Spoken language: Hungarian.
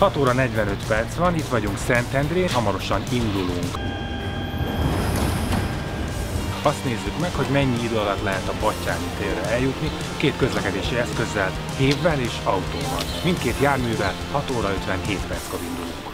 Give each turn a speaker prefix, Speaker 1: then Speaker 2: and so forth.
Speaker 1: 6 óra 45 perc van, itt vagyunk Szentendrén, hamarosan indulunk. Azt nézzük meg, hogy mennyi idő alatt lehet a Battyányi térre eljutni, két közlekedési eszközzel, hévvel és autóval. Mindkét járművel 6 óra 57 perckor indulunk.